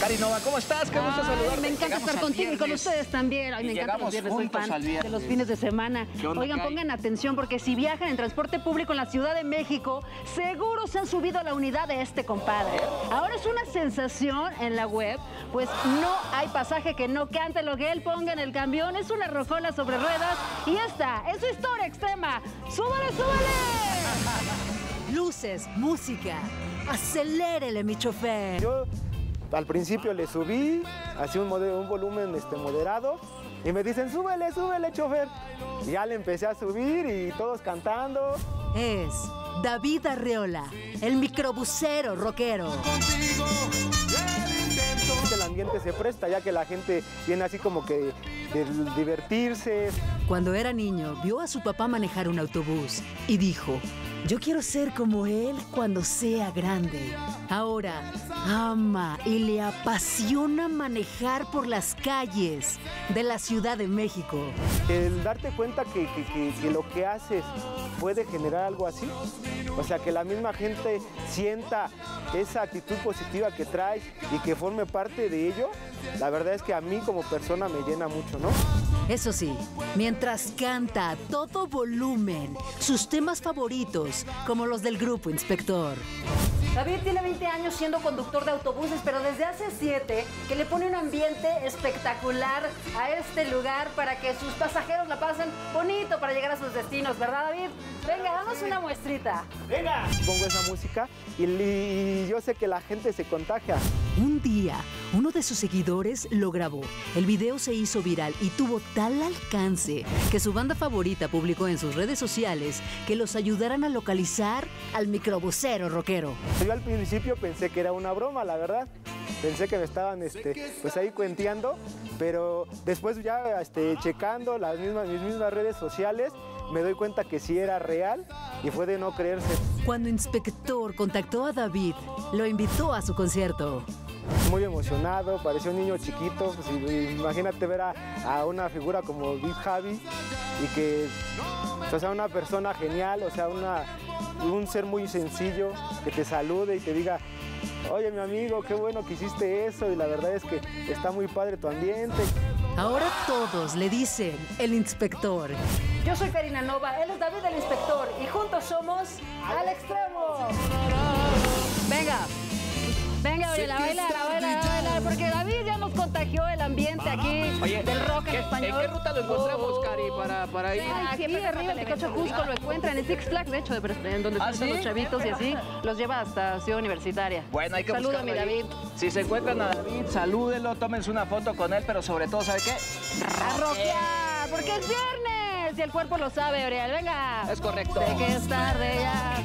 Cari Nova, ¿cómo estás? Qué gusto saludarte. Me encanta estar contigo y con ustedes también. Ay, me encantan los viernes, soy fan de los fines de semana. Oigan, pongan atención porque si viajan en transporte público en la Ciudad de México, seguro se han subido a la unidad de este compadre. Ahora es una sensación en la web, pues no hay pasaje que no cante lo que él ponga en el camión. Es una rocola sobre ruedas y esta es su historia extrema. ¡Súbale, súbale! Luces, música, acelérele, mi chofer. Yo al principio le subí, hacía un volumen moderado y me dicen, súbele, súbele, chofer. Y ya le empecé a subir y todos cantando. Es David Arreola, el microbusero rockero. El ambiente se presta ya que la gente viene así como que de divertirse. Cuando era niño, vio a su papá manejar un autobús y dijo, yo quiero ser como él cuando sea grande. Ahora ama y le apasiona manejar por las calles de la Ciudad de México. El darte cuenta que lo que haces puede generar algo así, o sea, que la misma gente sienta esa actitud positiva que traes y que forme parte de ello, la verdad es que a mí como persona me llena mucho, ¿no? Eso sí, mientras canta a todo volumen sus temas favoritos, como los del grupo Inspector. David tiene 20 años siendo conductor de autobuses, pero desde hace 7 que le pone un ambiente espectacular a este lugar para que sus pasajeros la pasen bonito para llegar a sus destinos, ¿verdad, David? Venga, danos una muestrita. ¡Venga! Pongo esa música y yo sé que la gente se contagia. Un día, uno de sus seguidores lo grabó. El video se hizo viral y tuvo tal alcance que su banda favorita publicó en sus redes sociales que los ayudaran a localizar al microbusero rockero. Yo al principio pensé que era una broma, la verdad. Pensé que me estaban pues ahí cuenteando, pero después ya checando mis mismas redes sociales, me doy cuenta que sí era real y fue de no creerse. Cuando Inspector contactó a David, lo invitó a su concierto. Muy emocionado, parecía un niño chiquito, pues, imagínate ver a una figura como Big Javi y que, o sea, una persona genial, o sea, un ser muy sencillo, que te salude y te diga, oye, mi amigo, qué bueno que hiciste eso y la verdad es que está muy padre tu ambiente. Ahora todos le dicen el Inspector. Yo soy Karina Nova, él es David el Inspector y juntos somos Al Extremo. Venga. Venga, Oriela, baila, porque David ya nos contagió el ambiente aquí del rock en español. ¿En qué ruta lo encontramos, Cari, para ir? Aquí arriba, en Picacho Cusco lo encuentran en Six Flags, de hecho, en donde están los chavitos y así, los lleva hasta Ciudad Universitaria. Bueno, hay que Saluda a mi David. Si se encuentran a David, salúdenlo, tómense una foto con él, pero sobre todo, ¿sabe qué? ¡A rockear! Porque es viernes y el cuerpo lo sabe, Oriel. Venga. Es correcto. Sé que es tarde ya.